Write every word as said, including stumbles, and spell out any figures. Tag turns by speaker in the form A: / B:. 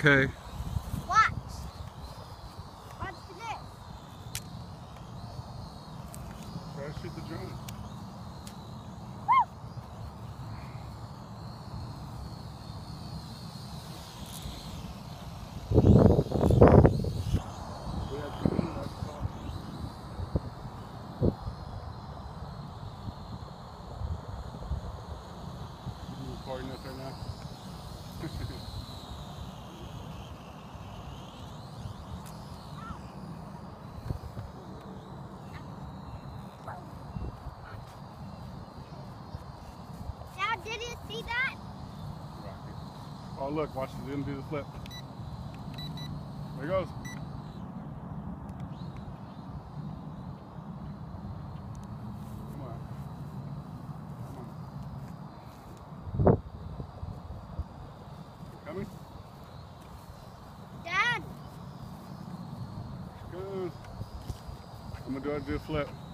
A: Okay.
B: Watch. Watch this.
A: Try to shoot the drone. Recording this right now.
B: Dad, did you see that?
A: Oh look, watch him do the flip. There he goes. Come on. Come on. Coming?
B: Dad.
A: Goes. I'm gonna do, do a flip.